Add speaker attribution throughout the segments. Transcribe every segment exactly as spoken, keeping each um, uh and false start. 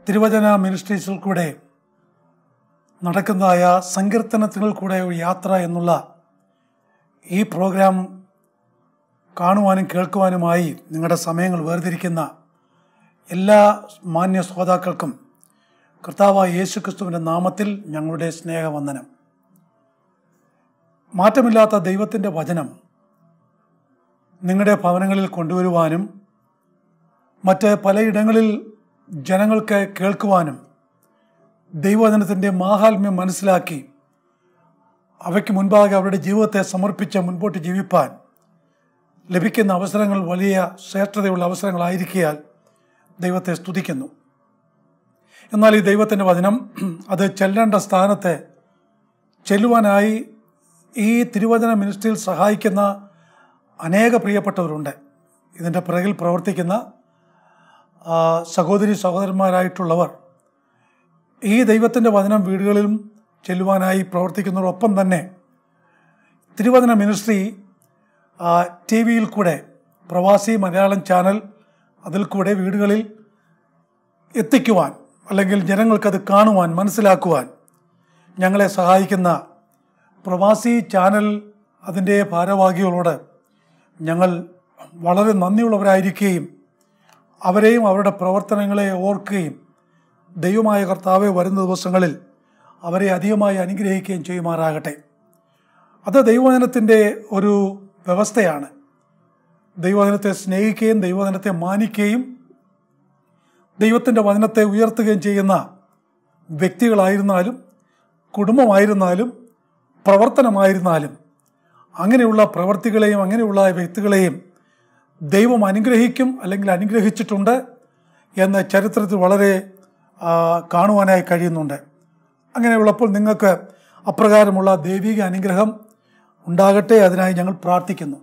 Speaker 1: തിരുവചന മിനിസ്ട്രീസിൽ കൂടെ നടക്കുന്നതായ സങ്കീർത്തനത്തിൽ കൂടെ ഒരു യാത്ര എന്നുള്ള ഈ പ്രോഗ്രാം കാണുവാനും കേൾക്കുവാനുമായി നിങ്ങളുടെ സമയങ്ങൾ വേർതിരിക്കുന്ന എല്ലാ മാന്യ ശ്രോതാക്കൾക്കും കർത്താവായ യേശുക്രിസ്തുവിൻ്റെ നാമത്തിൽ ഞങ്ങളുടെ സ്നേഹവന്ദനം. മാറ്റമില്ലാത്ത ദൈവത്തിൻ്റെ വചനം നിങ്ങളുടെ ഭവനങ്ങളിൽ കൊണ്ടുവരുവാനും മറ്റ് പലയിടങ്ങളിൽ ജനങ്ങൾക്ക് കേൾക്കുവാനും ദൈവവചനത്തിൻ്റെ മാഹാത്മ്യം മനസ്സിലാക്കി അവയ്ക്ക് മുൻപാകെ അവരുടെ ജീവിതത്തെ സമർപ്പിച്ച് മുൻപോട്ട് ജീവിപ്പാൻ ലഭിക്കുന്ന അവസരങ്ങൾ വലിയ ശ്രേഷ്ഠതയുള്ള അവസരങ്ങളായിരിക്കയാൽ ദൈവത്തെ സ്തുതിക്കുന്നു. എന്നാൽ ഈ ദൈവത്തിൻ്റെ വചനം അത് ചെല്ലേണ്ട സ്ഥാനത്തെ ചെല്ലുവാനായി ഈ തിരുവചന മിനിസ്ട്രിയിൽ സഹായിക്കുന്ന അനേക പ്രിയപ്പെട്ടവരുണ്ട്. ഇതിൻ്റെ പിറകിൽ പ്രവർത്തിക്കുന്ന സഹോദരി സഹോദരന്മാരായിട്ടുള്ളവർ ഈ ദൈവത്തിൻ്റെ വചനം വീടുകളിലും ചെല്ലുവാനായി പ്രവർത്തിക്കുന്നതോടൊപ്പം തന്നെ തിരുവചന മിനിസ്ട്രി ടി വിയിൽ കൂടെ പ്രവാസി മലയാളം ചാനൽ അതിൽ കൂടെ വീടുകളിൽ എത്തിക്കുവാൻ അല്ലെങ്കിൽ ജനങ്ങൾക്കത് കാണുവാൻ മനസ്സിലാക്കുവാൻ ഞങ്ങളെ സഹായിക്കുന്ന പ്രവാസി ചാനൽ അതിൻ്റെ ഭാരവാഹികളോട് ഞങ്ങൾ വളരെ നന്ദിയുള്ളവരായിരിക്കുകയും അവരെയും അവരുടെ പ്രവർത്തനങ്ങളെ ഓർക്കുകയും ദൈവമായ കർത്താവെ വരുന്ന ദിവസങ്ങളിൽ അവരെ അധികമായി അനുഗ്രഹിക്കുകയും ചെയ്യുമാറാകട്ടെ. അത് ദൈവവചനത്തിൻ്റെ ഒരു വ്യവസ്ഥയാണ്. ദൈവവചനത്തെ സ്നേഹിക്കുകയും ദൈവവചനത്തെ മാനിക്കുകയും ദൈവത്തിൻ്റെ വചനത്തെ ഉയർത്തുകയും ചെയ്യുന്ന വ്യക്തികളായിരുന്നാലും കുടുംബമായിരുന്നാലും പ്രവർത്തനമായിരുന്നാലും അങ്ങനെയുള്ള പ്രവർത്തികളെയും അങ്ങനെയുള്ള വ്യക്തികളെയും ദൈവം അനുഗ്രഹിക്കും അല്ലെങ്കിൽ അനുഗ്രഹിച്ചിട്ടുണ്ട് എന്ന് ചരിത്രത്തിൽ വളരെ കാണുവാനായി കഴിയുന്നുണ്ട്. അങ്ങനെയുള്ളപ്പോൾ നിങ്ങൾക്ക് അപ്രകാരമുള്ള ദൈവിക അനുഗ്രഹം ഉണ്ടാകട്ടെ, അതിനായി ഞങ്ങൾ പ്രാർത്ഥിക്കുന്നു.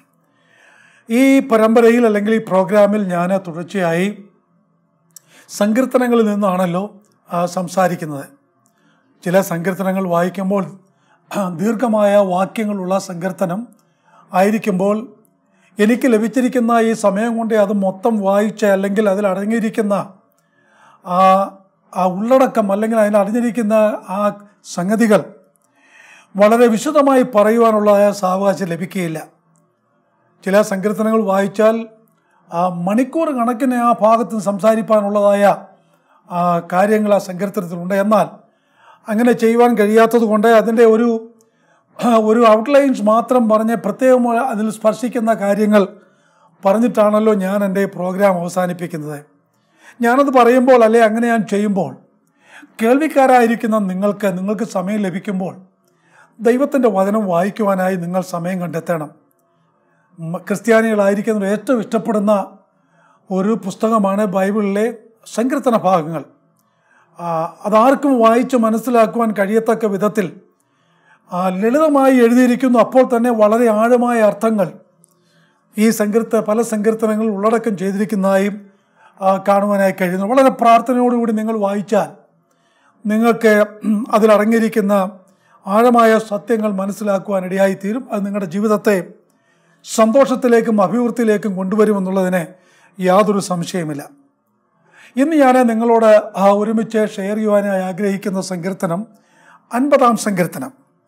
Speaker 1: ഈ പരമ്പരയിൽ അല്ലെങ്കിൽ ഈ പ്രോഗ്രാമിൽ ഞാൻ തുടർച്ചയായി സങ്കീർത്തനങ്ങളിൽ നിന്നാണല്ലോ സംസാരിക്കുന്നത്. ചില സങ്കീർത്തനങ്ങൾ വായിക്കുമ്പോൾ ദീർഘമായ വാക്യങ്ങളുള്ള സങ്കീർത്തനം ആയിരിക്കുമ്പോൾ എനിക്ക് ലഭിച്ചിരിക്കുന്ന ഈ സമയം കൊണ്ട് അത് മൊത്തം വായിച്ച് അല്ലെങ്കിൽ അതിൽ അടങ്ങിയിരിക്കുന്ന ആ ആ ഉള്ളടക്കം അല്ലെങ്കിൽ അതിൽ അടങ്ങിയിരിക്കുന്ന ആ സംഗതികൾ വളരെ വിശദമായി പറയുവാനുള്ള സാവകാശം ലഭിക്കുകയില്ല. ചില സങ്കീർത്തനങ്ങൾ വായിച്ചാൽ മണിക്കൂർ കണക്കിന് ആ ഭാഗത്ത് സംസാരിക്കാനുള്ളതായ കാര്യങ്ങൾ ആ സങ്കീർത്തനത്തിലുണ്ട്. എന്നാൽ അങ്ങനെ ചെയ്യുവാൻ കഴിയാത്തത് കൊണ്ട് അതിൻ്റെ ഒരു ഒരു ഔട്ട്ലൈൻസ് മാത്രം പറഞ്ഞ് പ്രത്യേകം അതിൽ സ്പർശിക്കുന്ന കാര്യങ്ങൾ പറഞ്ഞിട്ടാണല്ലോ ഞാൻ എൻ്റെ പ്രോഗ്രാം അവസാനിപ്പിക്കുന്നത്. ഞാനത് പറയുമ്പോൾ അല്ലെ അങ്ങനെ ഞാൻ ചെയ്യുമ്പോൾ കേൾവിക്കാരായിരിക്കുന്ന നിങ്ങൾക്ക് നിങ്ങൾക്ക് സമയം ലഭിക്കുമ്പോൾ ദൈവത്തിൻ്റെ വചനം വായിക്കുവാനായി നിങ്ങൾ സമയം കണ്ടെത്തണം. ക്രിസ്ത്യാനികളായിരിക്കുന്നവർ ഏറ്റവും ഇഷ്ടപ്പെടുന്ന ഒരു പുസ്തകമാണ് ബൈബിളിലെ സങ്കീർത്തന ഭാഗങ്ങൾ. അതാർക്കും വായിച്ച് മനസ്സിലാക്കുവാൻ കഴിയത്തക്ക വിധത്തിൽ ലളിതമായി എഴുതിയിരിക്കുന്നു. അപ്പോൾ തന്നെ വളരെ ആഴമായ അർത്ഥങ്ങൾ ഈ സങ്കീർത്ത പല സങ്കീർത്തനങ്ങൾ ഉള്ളടക്കം ചെയ്തിരിക്കുന്നതായും കാണുവാനായി കഴിയുന്നു. വളരെ പ്രാർത്ഥനയോടുകൂടി നിങ്ങൾ വായിച്ചാൽ നിങ്ങൾക്ക് അതിലടങ്ങിയിരിക്കുന്ന ആഴമായ സത്യങ്ങൾ മനസ്സിലാക്കുവാനിടയായിത്തീരും. അത് നിങ്ങളുടെ ജീവിതത്തെ സന്തോഷത്തിലേക്കും അഭിവൃദ്ധിയിലേക്കും കൊണ്ടുവരുമെന്നുള്ളതിന് യാതൊരു സംശയമില്ല. ഇന്ന് ഞാൻ നിങ്ങളോട് ആ ഒരുമിച്ച് ഷെയർ ചെയ്യുവാനായി ആഗ്രഹിക്കുന്ന സങ്കീർത്തനം അൻപതാം സങ്കീർത്തനം.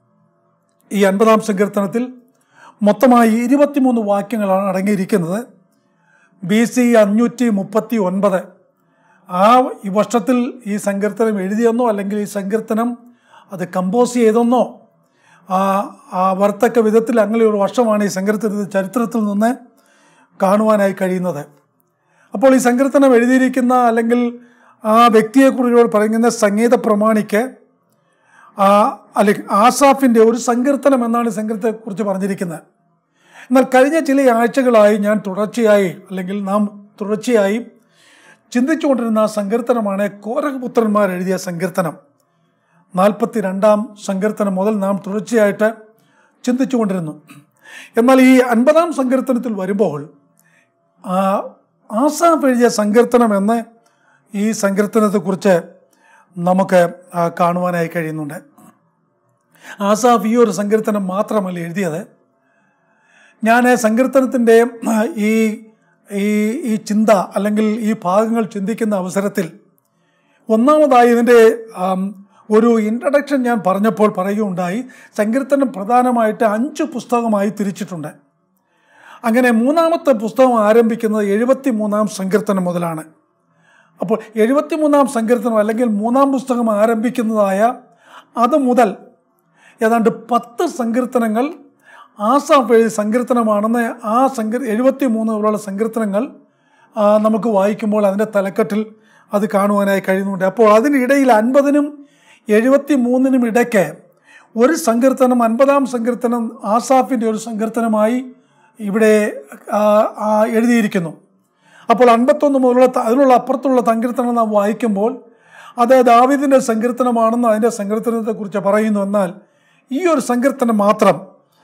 Speaker 1: ഈ അൻപതാം സങ്കീർത്തനത്തിൽ മൊത്തമായി ഇരുപത്തിമൂന്ന് വാക്യങ്ങളാണ് അടങ്ങിയിരിക്കുന്നത്. ബി സി അഞ്ഞൂറ്റി മുപ്പത്തി ഒൻപത് ആ ഈ വർഷത്തിൽ ഈ സങ്കീർത്തനം എഴുതിയെന്നോ അല്ലെങ്കിൽ ഈ സങ്കീർത്തനം അത് കമ്പോസ് ചെയ്തെന്നോ ആ വർത്തക്ക വിധത്തിൽ അങ്ങനെ ഒരു വർഷമാണ് ഈ സങ്കീർത്തനത്തിൻ്റെ ചരിത്രത്തിൽ നിന്ന് കാണുവാനായി കഴിയുന്നത്. അപ്പോൾ ഈ സങ്കീർത്തനം എഴുതിയിരിക്കുന്ന അല്ലെങ്കിൽ ആ വ്യക്തിയെക്കുറിച്ച് പറയുന്ന സംഗീത പ്രമാണിക്ക് അല്ലെങ്കിൽ ആസാഫിൻ്റെ ഒരു സങ്കീർത്തനം എന്നാണ് ഈ സങ്കീർത്തനത്തെക്കുറിച്ച് പറഞ്ഞിരിക്കുന്നത്. എന്നാൽ കഴിഞ്ഞ ചില ആഴ്ചകളായി ഞാൻ തുടർച്ചയായി അല്ലെങ്കിൽ നാം തുടർച്ചയായി ചിന്തിച്ചുകൊണ്ടിരുന്ന ആ സങ്കീർത്തനമാണ് കോരഹപുത്രന്മാർ എഴുതിയ സങ്കീർത്തനം. നാൽപ്പത്തി രണ്ടാം സങ്കീർത്തനം മുതൽ നാം തുടർച്ചയായിട്ട് ചിന്തിച്ചു കൊണ്ടിരുന്നു. എന്നാൽ ഈ അൻപതാം സങ്കീർത്തനത്തിൽ വരുമ്പോൾ ആസാഫ് എഴുതിയ സങ്കീർത്തനം എന്ന് ഈ സങ്കീർത്തനത്തെക്കുറിച്ച് നമുക്ക് കാണുവാനായി കഴിയുന്നുണ്ട്. ആസാഫ് ഈ ഒരു സങ്കീർത്തനം മാത്രമല്ല എഴുതിയത്. ഞാൻ സങ്കീർത്തനത്തിൻ്റെ ഈ ഈ ചിന്ത അല്ലെങ്കിൽ ഈ ഭാഗങ്ങൾ ചിന്തിക്കുന്ന അവസരത്തിൽ ഒന്നാമതായി ഇതിൻ്റെ ഒരു ഇൻട്രഡക്ഷൻ ഞാൻ പറഞ്ഞപ്പോൾ പറയുകയുണ്ടായി, സങ്കീർത്തനം പ്രധാനമായിട്ട് അഞ്ച് പുസ്തകമായി തിരിച്ചിട്ടുണ്ട്. അങ്ങനെ മൂന്നാമത്തെ പുസ്തകം ആരംഭിക്കുന്നത് എഴുപത്തി മൂന്നാം സങ്കീർത്തനം മുതലാണ്. അപ്പോൾ എഴുപത്തി മൂന്നാം സങ്കീർത്തനം അല്ലെങ്കിൽ മൂന്നാം പുസ്തകം ആരംഭിക്കുന്നതായ അത് മുതൽ ഏതാണ്ട് പത്ത് സങ്കീർത്തനങ്ങൾ ആസാഫ് എഴുതിയ സങ്കീർത്തനമാണെന്ന് ആ സങ്കീർ എഴുപത്തി മൂന്ന് പോലുള്ള സങ്കീർത്തനങ്ങൾ നമുക്ക് വായിക്കുമ്പോൾ അതിൻ്റെ തലക്കെട്ടിൽ അത് കാണുവാനായി കഴിയുന്നുണ്ട്. അപ്പോൾ അതിനിടയിൽ അൻപതിനും എഴുപത്തി മൂന്നിനും ഇടയ്ക്ക് ഒരു സങ്കീർത്തനം, അൻപതാം സങ്കീർത്തനം ആസാഫിൻ്റെ ഒരു സങ്കീർത്തനമായി ഇവിടെ എഴുതിയിരിക്കുന്നു. അപ്പോൾ അൻപത്തൊന്ന് മുതലുള്ള അതിനുള്ള അപ്പുറത്തുള്ള സങ്കീർത്തനം നാം വായിക്കുമ്പോൾ അത് ദാവീദിൻ്റെ സങ്കീർത്തനമാണെന്ന് അതിൻ്റെ സങ്കീർത്തനത്തെക്കുറിച്ച് പറയുന്നു. എന്നാൽ ഈ ഒരു സങ്കീർത്തനം മാത്രം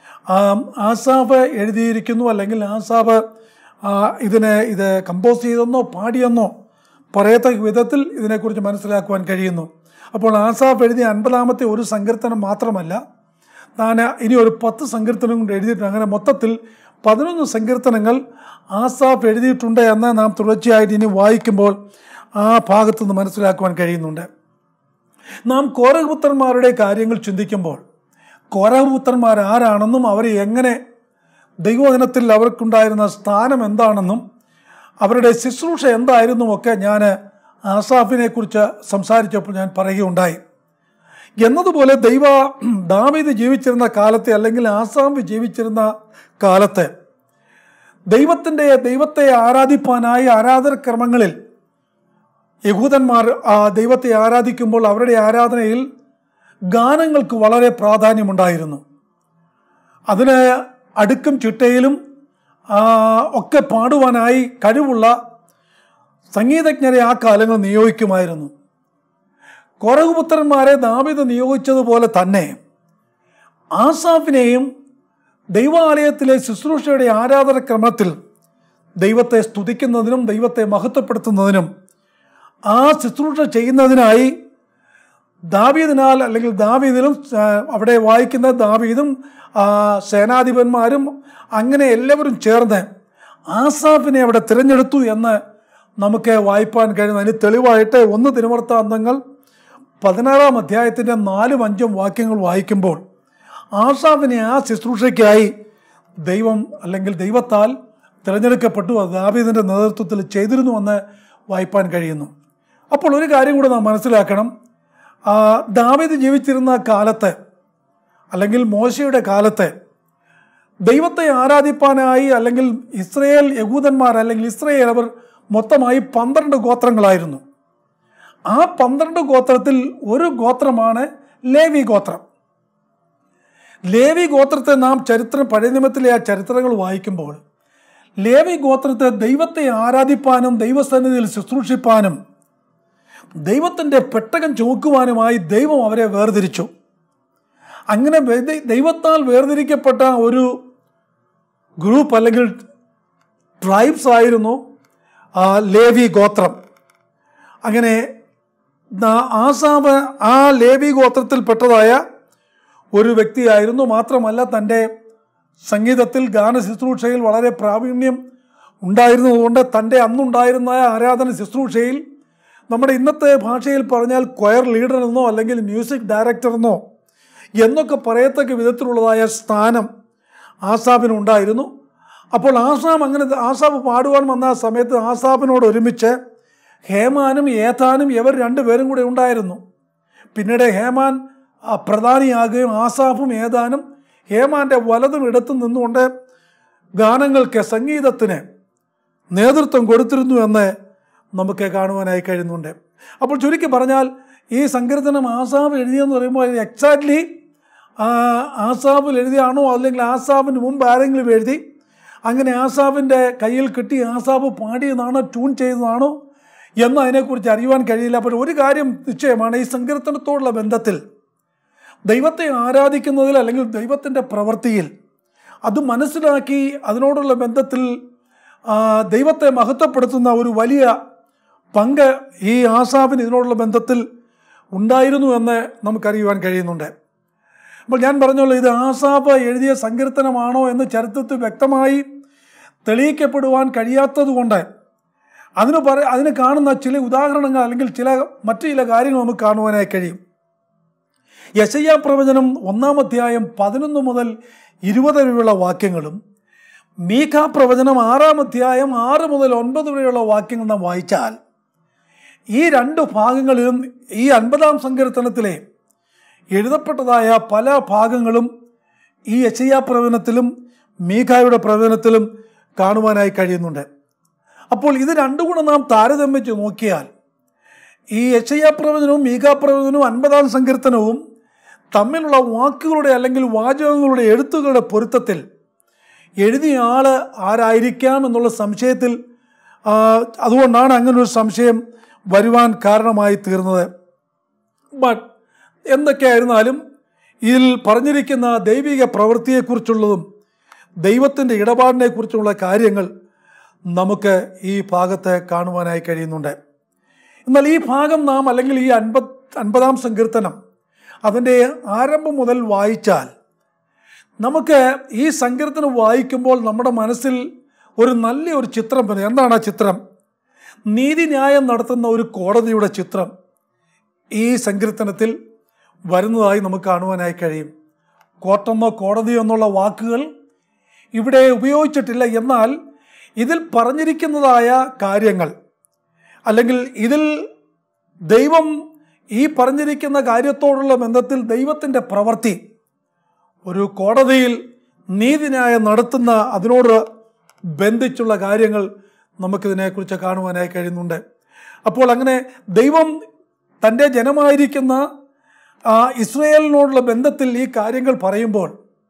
Speaker 1: ആസാഫ് എഴുതിയിരിക്കുന്നു, അല്ലെങ്കിൽ ആസാഫ് ഇതിനെ ഇത് കമ്പോസ് ചെയ്തെന്നോ പാടിയെന്നോ പറയത്തക്ക വിധത്തിൽ ഇതിനെക്കുറിച്ച് മനസ്സിലാക്കുവാൻ കഴിയുന്നു. അപ്പോൾ ആസാഫ് എഴുതിയ അൻപതാമത്തെ ഒരു സങ്കീർത്തനം മാത്രമല്ല, താൻ ഇനി ഒരു പത്ത് സങ്കീർത്തനം കൊണ്ട് എഴുതിയിട്ടുണ്ട്. അങ്ങനെ മൊത്തത്തിൽ പതിനൊന്ന് സങ്കീർത്തനങ്ങൾ ആസാഫ് എഴുതിയിട്ടുണ്ട് എന്ന് നാം തുടർച്ചയായിട്ട് ഇനി വായിക്കുമ്പോൾ ആ ഭാഗത്തു നിന്ന് മനസ്സിലാക്കുവാൻ കഴിയുന്നുണ്ട്. നാം കോരഹപുത്രന്മാരുടെ കാര്യങ്ങൾ ചിന്തിക്കുമ്പോൾ കോരഹപുത്രന്മാർ ആരാണെന്നും അവർ എങ്ങനെ ദൈവവചനത്തിൽ അവർക്കുണ്ടായിരുന്ന സ്ഥാനം എന്താണെന്നും അവരുടെ ശുശ്രൂഷ എന്തായിരുന്നുമൊക്കെ ഞാൻ ആസാഫിനെ കുറിച്ച് സംസാരിച്ചപ്പോൾ ഞാൻ പറയുകയുണ്ടായി. എന്നതുപോലെ ദൈവ ദാവീദ് ജീവിച്ചിരുന്ന കാലത്തെ അല്ലെങ്കിൽ ആസാഫ് ജീവിച്ചിരുന്ന കാലത്ത് ദൈവത്തിൻ്റെ ദൈവത്തെ ആരാധിപ്പാനായി ആരാധനക്രമങ്ങളിൽ യഹൂദന്മാർ ദൈവത്തെ ആരാധിക്കുമ്പോൾ അവരുടെ ആരാധനയിൽ ഗാനങ്ങൾക്ക് വളരെ പ്രാധാന്യമുണ്ടായിരുന്നു. അതിന് അടുക്കും ചിട്ടയിലും ഒക്കെ പാടുവാനായി കഴിവുള്ള സംഗീതജ്ഞരെ ആ കാലങ്ങൾ നിയോഗിക്കുമായിരുന്നു. കോരഹപുത്രന്മാരെ ദാവീദ് നിയോഗിച്ചതുപോലെ തന്നെ ആസാഫിനെയും ദൈവാലയത്തിലെ ശുശ്രൂഷയുടെ ആരാധനക്രമത്തിൽ ദൈവത്തെ സ്തുതിക്കുന്നതിനും ദൈവത്തെ മഹത്വപ്പെടുത്തുന്നതിനും ആ ശുശ്രൂഷ ചെയ്യുന്നതിനായി ദാവീദിനാൽ അല്ലെങ്കിൽ ദാവീദിലും അവിടെ വായിക്കുന്ന ദാവീദും സേനാധിപന്മാരും അങ്ങനെ എല്ലാവരും ചേർന്ന് ആസാഫിനെ അവിടെ തിരഞ്ഞെടുത്തു എന്ന് നമുക്ക് വായിപ്പാൻ കഴിയുന്നു. അതിന് തെളിവായിട്ട് ഒന്ന് ദിനവൃത്താന്തങ്ങൾ പതിനാറാം അധ്യായത്തിൻ്റെ നാലും അഞ്ചും വാക്യങ്ങൾ വായിക്കുമ്പോൾ ആസാഫിനെ ആ ശുശ്രൂഷയ്ക്കായി ദൈവം അല്ലെങ്കിൽ ദൈവത്താൽ തിരഞ്ഞെടുക്കപ്പെട്ടു, അത് ദാവീദിൻ്റെ നേതൃത്വത്തിൽ ചെയ്തിരുന്നുവെന്ന് വായിപ്പാൻ കഴിയുന്നു. അപ്പോൾ ഒരു കാര്യം കൂടെ നാം മനസ്സിലാക്കണം. ദാവീദ് ജീവിച്ചിരുന്ന കാലത്ത് അല്ലെങ്കിൽ മോശയുടെ കാലത്ത് ദൈവത്തെ ആരാധിപ്പാനായി അല്ലെങ്കിൽ ഇസ്രയേൽ യഹൂദന്മാർ അല്ലെങ്കിൽ ഇസ്രയേൽ അവർ മൊത്തമായി പന്ത്രണ്ട് ഗോത്രങ്ങളായിരുന്നു. ആ പന്ത്രണ്ട് ഗോത്രത്തിൽ ഒരു ഗോത്രമാണ് ലേവി ഗോത്രം. ലേവി ഗോത്രത്തെ നാം ചരിത്രം പഴയ നിയമത്തിലെ ആ ചരിത്രങ്ങൾ വായിക്കുമ്പോൾ ലേവി ഗോത്രത്തെ ദൈവത്തെ ആരാധിപ്പാനും ദൈവസന്നിധിയിൽ ശുശ്രൂഷിപ്പാനും ദൈവത്തിൻ്റെ പെട്ടകം ചുമക്കുവാനുമായി ദൈവം അവരെ വേർതിരിച്ചു. അങ്ങനെ ദൈവത്താൽ വേർതിരിക്കപ്പെട്ട ഒരു ഗ്രൂപ്പ് അല്ലെങ്കിൽ ട്രൈബ്സ് ആയിരുന്നു ലേവി ഗോത്രം. അങ്ങനെ ആസാഫ് ആ ലേവി ഗോത്രത്തിൽപ്പെട്ടതായ ഒരു വ്യക്തിയായിരുന്നു. മാത്രമല്ല തൻ്റെ സംഗീതത്തിൽ ഗാന ശുശ്രൂഷയിൽ വളരെ പ്രാവീണ്യം ഉണ്ടായിരുന്നതുകൊണ്ട് തൻ്റെ അന്നുണ്ടായിരുന്ന ആരാധന ശുശ്രൂഷയിൽ നമ്മുടെ ഇന്നത്തെ ഭാഷയിൽ പറഞ്ഞാൽ ക്വയർ ലീഡർ എന്നോ അല്ലെങ്കിൽ മ്യൂസിക് ഡയറക്ടർ എന്നോ എന്നൊക്കെ പറയത്തക്ക വിധത്തിലുള്ളതായ സ്ഥാനം ആസാഫിനുണ്ടായിരുന്നു. അപ്പോൾ ആസാഫ് അങ്ങനെ ആസാഫ് പാടുവാൻ വന്ന സമയത്ത് ആസാഫിനോട് ഒരുമിച്ച് ഹേമാനും ഏഥാനും ഇവർ രണ്ടുപേരും കൂടെ ഉണ്ടായിരുന്നു. പിന്നീട് ഹേമാൻ പ്രധാനിയാകുകയും ആസാഫും ഏതാനും ഹേമാൻ്റെ വലതും ഇടത്തും നിന്നുകൊണ്ട് ഗാനങ്ങൾക്ക് സംഗീതത്തിന് നേതൃത്വം കൊടുത്തിരുന്നു എന്ന് നമുക്ക് കാണുവാനായി കഴിയുന്നുണ്ട്. അപ്പോൾ ചുരുക്കി പറഞ്ഞാൽ ഈ സങ്കീർത്തനം ആസാഫ് എഴുതിയെന്ന് പറയുമ്പോൾ എക്സാക്ട്ലി ആസാഫിൽ എഴുതിയാണോ അല്ലെങ്കിൽ ആസാഫിന് മുമ്പ് ആരെങ്കിലും എഴുതി അങ്ങനെ ആസാഫിൻ്റെ കയ്യിൽ കിട്ടി ആസാഫ് പാടിയതാണോ ട്യൂൺ ചെയ്തതാണോ എന്ന് അതിനെക്കുറിച്ച് അറിയുവാൻ കഴിയില്ല. അപ്പോൾ ഒരു കാര്യം നിശ്ചയമാണ്, ഈ സങ്കീർത്തനത്തോടുള്ള ബന്ധത്തിൽ ദൈവത്തെ ആരാധിക്കുന്നതിൽ അല്ലെങ്കിൽ ദൈവത്തിൻ്റെ പ്രവൃത്തിയിൽ അത് മനസ്സിലാക്കി അതിനോടുള്ള ബന്ധത്തിൽ ദൈവത്തെ മഹത്വപ്പെടുത്തുന്ന ഒരു വലിയ പങ്ക് ഈ ആസാഫിന് ഇതിനോടുള്ള ബന്ധത്തിൽ ഉണ്ടായിരുന്നു എന്ന് നമുക്കറിയുവാൻ കഴിയുന്നുണ്ട്. അപ്പോൾ ഞാൻ പറഞ്ഞല്ലോ, ഇത് ആസാഫ് എഴുതിയ സങ്കീർത്തനമാണോ എന്ന് ചരിത്രത്തിൽ വ്യക്തമായി തെളിയിക്കപ്പെടുവാൻ കഴിയാത്തത് കൊണ്ട് അതിന് പറ അതിന് കാണുന്ന ചില ഉദാഹരണങ്ങൾ അല്ലെങ്കിൽ ചില മറ്റു ചില കാര്യങ്ങൾ നമുക്ക് കാണുവാനായി കഴിയും. യെശയ്യാ പ്രവചനം ഒന്നാം അധ്യായം പതിനൊന്ന് മുതൽ ഇരുപത് വരെയുള്ള വാക്യങ്ങളും മീഖാ പ്രവചനം ആറാം അധ്യായം ആറ് മുതൽ ഒൻപത് വരെയുള്ള വാക്യങ്ങൾ നാം വായിച്ചാൽ ഈ രണ്ട് ഭാഗങ്ങളിലും ഈ അൻപതാം സങ്കീർത്തനത്തിലെ എഴുതപ്പെട്ടതായ പല ഭാഗങ്ങളും ഈ യെശയ്യാ പ്രവചനത്തിലും മീഖായുടെ പ്രവചനത്തിലും കാണുവാനായി കഴിയുന്നുണ്ട്. അപ്പോൾ ഇത് രണ്ടും കൂടെ നാം താരതമ്യച്ച് നോക്കിയാൽ ഈ യെശയ്യാ പ്രവചനവും മീഖാ പ്രവചനവും അൻപതാം സങ്കീർത്തനവും തമ്മിലുള്ള വാക്കുകളുടെ അല്ലെങ്കിൽ വാചകങ്ങളുടെ എഴുത്തുകളുടെ പൊരുത്തത്തിൽ എഴുതിയ ആള് ആരായിരിക്കാം എന്നുള്ള സംശയത്തിൽ അതുകൊണ്ടാണ് അങ്ങനൊരു സംശയം വരുവാൻ കാരണമായി തീർന്നത്. ബട്ട് എന്തൊക്കെയായിരുന്നാലും ഇതിൽ പറഞ്ഞിരിക്കുന്ന ദൈവിക പ്രവൃത്തിയെക്കുറിച്ചുള്ളതും ദൈവത്തിൻ്റെ ഇടപാടിനെ കുറിച്ചുള്ള കാര്യങ്ങൾ നമുക്ക് ഈ ഭാഗത്ത് കാണുവാനായി കഴിയുന്നുണ്ട്. എന്നാൽ ഈ ഭാഗം നാം അല്ലെങ്കിൽ ഈ അൻപത് അൻപതാം സങ്കീർത്തനം അതിൻ്റെ ആരംഭം മുതൽ വായിച്ചാൽ നമുക്ക് ഈ സങ്കീർത്തനം വായിക്കുമ്പോൾ നമ്മുടെ മനസ്സിൽ ഒരു നല്ല ഒരു ചിത്രം വരും. എന്താണ് ആ ചിത്രം? നീതിന്യായം നടത്തുന്ന ഒരു കോടതിയുടെ ചിത്രം ഈ സങ്കീർത്തനത്തിൽ വരുന്നതായി നമുക്ക് കാണുവാനായി കഴിയും. കോർട്ടെന്നോ കോടതിയോ എന്നുള്ള വാക്കുകൾ ഇവിടെ ഉപയോഗിച്ചിട്ടില്ല. എന്നാൽ ഇതിൽ പറഞ്ഞിരിക്കുന്നതായ കാര്യങ്ങൾ അല്ലെങ്കിൽ ഇതിൽ ദൈവം ഈ പറഞ്ഞിരിക്കുന്ന കാര്യത്തോടുള്ള ബന്ധത്തിൽ ദൈവത്തിൻ്റെ പ്രവൃത്തി ഒരു കോടതിയിൽ നീതിന്യായം നടത്തുന്ന അതിനോട് ബന്ധിച്ചുള്ള കാര്യങ്ങൾ നമുക്കിതിനെക്കുറിച്ച് കാണുവാനായി കഴിയുന്നുണ്ട്. അപ്പോൾ അങ്ങനെ ദൈവം തൻ്റെ ജനമായിരിക്കുന്ന ഇസ്രായേലിനോടുള്ള ബന്ധത്തിൽ ഈ കാര്യങ്ങൾ പറയുമ്പോൾ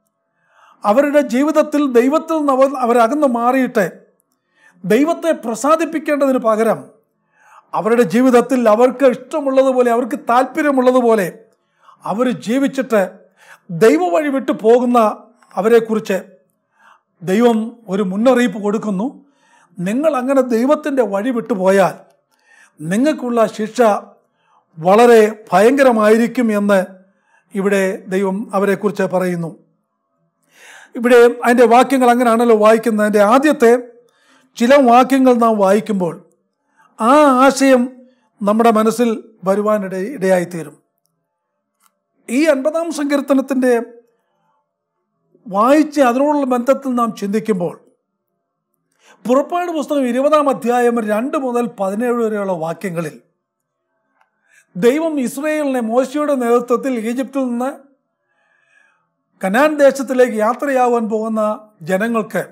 Speaker 1: അവരുടെ ജീവിതത്തിൽ ദൈവത്തിൽ നിന്ന് അവർ അവരകന്ന് മാറിയിട്ട് ദൈവത്തെ പ്രസാദിപ്പിക്കേണ്ടതിന് പകരം അവരുടെ ജീവിതത്തിൽ അവർക്ക് ഇഷ്ടമുള്ളതുപോലെ അവർക്ക് താല്പര്യമുള്ളതുപോലെ അവർ ജീവിച്ചിട്ട് ദൈവ വഴി വിട്ടു പോകുന്ന അവരെക്കുറിച്ച് ദൈവം ഒരു മുന്നറിയിപ്പ് കൊടുക്കുന്നു. നിങ്ങൾ അങ്ങനെ ദൈവത്തിൻ്റെ വഴി വിട്ടു പോയാൽ നിങ്ങൾക്കുള്ള ശിക്ഷ വളരെ ഭയങ്കരമായിരിക്കും എന്ന് ഇവിടെ ദൈവം അവരെക്കുറിച്ച് പറയുന്നു. ഇവിടെ അതിൻ്റെ വാക്യങ്ങൾ അങ്ങനെയാണല്ലോ വായിക്കുന്നത്. അതിൻ്റെ ആദ്യത്തെ ചില വാക്യങ്ങൾ നാം വായിക്കുമ്പോൾ ആ ആശയം നമ്മുടെ മനസ്സിൽ വരുവാനിട ഇടയായിത്തീരും. ഈ അൻപതാം സങ്കീർത്തനത്തിൻ്റെ വായിച്ച് അതിനോടുള്ള ബന്ധത്തിൽ നാം ചിന്തിക്കുമ്പോൾ പുറപ്പാട് പുസ്തകം ഇരുപതാം അധ്യായം രണ്ട് മുതൽ പതിനേഴ് വരെയുള്ള വാക്യങ്ങളിൽ ദൈവം ഇസ്രായേലിനെ മോശയുടെ നേതൃത്വത്തിൽ ഈജിപ്തിൽ നിന്ന് കനാൻ ദേശത്തിലേക്ക് യാത്രയാവാൻ പോകുന്ന ജനങ്ങൾക്ക്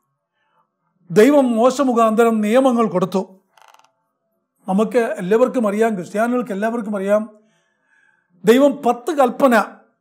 Speaker 1: ദൈവം മോശ മുഖാന്തരം നിയമങ്ങൾ കൊടുത്തു. നമുക്ക് എല്ലാവർക്കും അറിയാം, ക്രിസ്ത്യാനികൾക്ക് എല്ലാവർക്കും അറിയാം, ദൈവം പത്ത് കൽപ്പന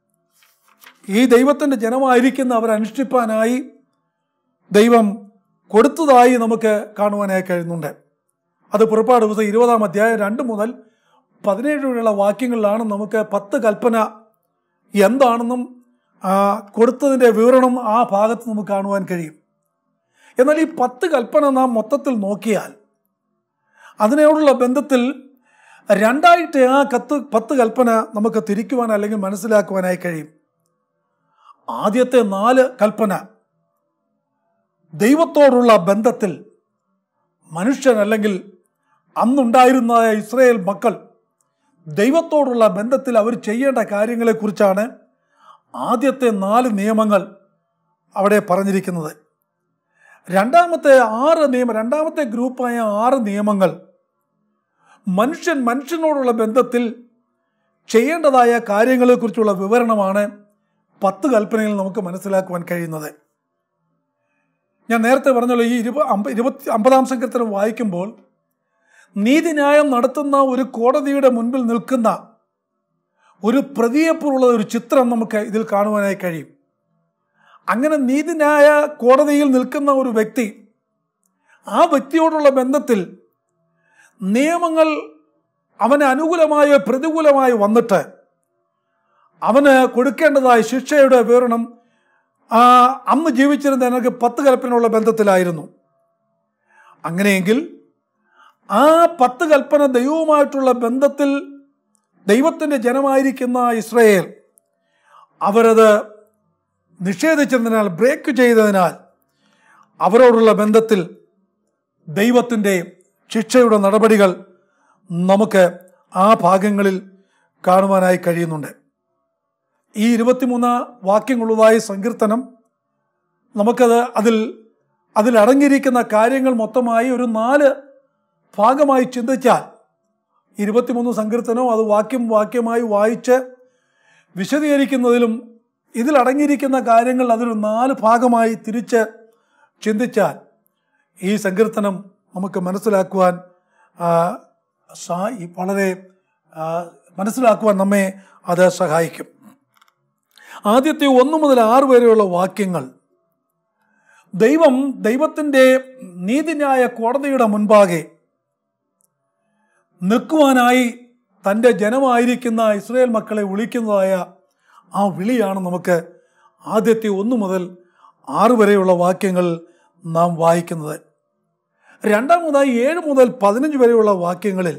Speaker 1: ഈ ദൈവത്തിൻ്റെ ജനമായിരിക്കുന്ന അവരനുഷ്ഠിപ്പാനായി ദൈവം കൊടുത്തതായി നമുക്ക് കാണുവാനായി കഴിയുന്നുണ്ട്. അത് പുറപ്പാട് പുസ്തകം ഇരുപതാം അധ്യായം രണ്ട് മുതൽ പതിനേഴ് വരെയുള്ള വാക്യങ്ങളിലാണ് നമുക്ക് പത്ത് കൽപ്പന എന്താണെന്നും കൊടുത്തതിൻ്റെ വിവരണം ആ ഭാഗത്ത് നമുക്ക് കാണുവാൻ കഴിയും. എന്നാൽ ഈ പത്ത് കൽപ്പന നാം മൊത്തത്തിൽ നോക്കിയാൽ അതിനോടുള്ള ബന്ധത്തിൽ രണ്ടായിട്ട് ആ കത്ത് പത്ത് കൽപ്പന നമുക്ക് തിരിക്കുവാൻ അല്ലെങ്കിൽ മനസ്സിലാക്കുവാനായി കഴിയും. ആദ്യത്തെ നാല് കൽപ്പന ദൈവത്തോടുള്ള ബന്ധത്തിൽ മനുഷ്യൻ അല്ലെങ്കിൽ അന്നുണ്ടായിരുന്ന ഇസ്രായേൽ മക്കൾ ദൈവത്തോടുള്ള ബന്ധത്തിൽ അവർ ചെയ്യേണ്ട കാര്യങ്ങളെക്കുറിച്ചാണ് ആദ്യത്തെ നാല് നിയമങ്ങൾ അവിടെ പറഞ്ഞിരിക്കുന്നത്. രണ്ടാമത്തെ ആറ് നിയമം രണ്ടാമത്തെ ഗ്രൂപ്പായ ആറ് നിയമങ്ങൾ മനുഷ്യൻ മനുഷ്യനോടുള്ള ബന്ധത്തിൽ ചെയ്യേണ്ടതായ കാര്യങ്ങളെക്കുറിച്ചുള്ള വിവരണമാണ് പത്ത് കൽപ്പനയിൽ നമുക്ക് മനസ്സിലാക്കുവാൻ കഴിയുന്നത്. ഞാൻ നേരത്തെ പറഞ്ഞല്ലോ, ഈ ഇരുപ ഇരുപത്തി അമ്പതാം സങ്കീർത്തനം വായിക്കുമ്പോൾ നീതിന്യായം നടത്തുന്ന ഒരു കോടതിയുടെ മുൻപിൽ നിൽക്കുന്ന ഒരു പ്രതിയെപ്പോലുള്ള ഒരു ചിത്രം നമുക്ക് ഇതിൽ കാണുവാനായി കഴിയും. അങ്ങനെ നീതിന്യായ കോടതിയിൽ നിൽക്കുന്ന ഒരു വ്യക്തി, ആ വ്യക്തിയോടുള്ള ബന്ധത്തിൽ നിയമങ്ങൾ അവന് അനുകൂലമായോ പ്രതികൂലമായോ വന്നിട്ട് അവന് കൊടുക്കേണ്ടതായ ശിക്ഷയുടെ വിവരണം അന്ന് ജീവിച്ചിരുന്ന എനിക്ക് പത്ത് കൽപ്പനയുള്ള ബന്ധത്തിലായിരുന്നു. അങ്ങനെയെങ്കിൽ ആ പത്ത് കൽപ്പന ദൈവവുമായിട്ടുള്ള ബന്ധത്തിൽ ദൈവത്തിൻ്റെ ജനമായിരിക്കുന്ന ഇസ്രായേൽ അവരത് നിഷേധിച്ചതിനാൽ, ബ്രേക്ക് ചെയ്തതിനാൽ അവരോടുള്ള ബന്ധത്തിൽ ദൈവത്തിൻ്റെ ശിക്ഷയുടെ നടപടികൾ നമുക്ക് ആ ഭാഗങ്ങളിൽ കാണുവാനായി കഴിയുന്നുണ്ട്. ഈ ഇരുപത്തിമൂന്ന് വാക്യങ്ങളുള്ളതായ സങ്കീർത്തനം നമുക്കത് അതിൽ അതിലടങ്ങിയിരിക്കുന്ന കാര്യങ്ങൾ മൊത്തമായി ഒരു നാല് ഭാഗമായി ചിന്തിച്ചാൽ, ഇരുപത്തിമൂന്ന് സങ്കീർത്തനവും അത് വാക്യം വാക്യമായി വായിച്ച് വിശദീകരിക്കുന്നതിലും ഇതിലടങ്ങിയിരിക്കുന്ന കാര്യങ്ങൾ അതൊരു നാല് ഭാഗമായി തിരിച്ച് ചിന്തിച്ചാൽ ഈ സങ്കീർത്തനം നമുക്ക് മനസ്സിലാക്കുവാൻ വളരെ മനസ്സിലാക്കുവാൻ നമ്മെ അത് സഹായിക്കും. ആദ്യത്തെ ഒന്ന് മുതൽ ആറ് വരെയുള്ള വാക്യങ്ങൾ ദൈവം ദൈവത്തിൻ്റെ നീതിന്യായ കോടതിയുടെ മുൻപാകെ നിൽക്കുവാനായി തൻ്റെ ജനമായിരിക്കുന്ന ഇസ്രായേൽ മക്കളെ വിളിക്കുന്നതായ ആ വിളിയാണ് നമുക്ക് ആദ്യത്തെ ഒന്ന് മുതൽ ആറ് വരെയുള്ള വാക്യങ്ങൾ നാം വായിക്കുന്നത്. രണ്ടാമതായി ഏഴ് മുതൽ പതിനഞ്ച് വരെയുള്ള വാക്യങ്ങളിൽ